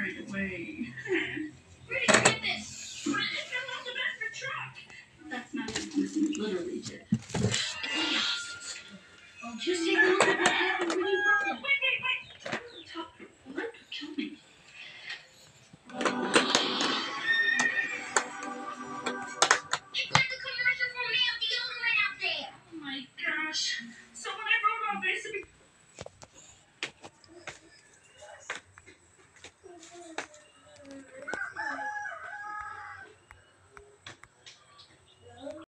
carried away. Where did you get this? I fell off the back of the truck. That's not something you literally did. Well, just take a look at what happened when you broke them. Wait. What could kill me? It's like the commercial for Male Deodorant out there. Oh my gosh. So when I wrote all this,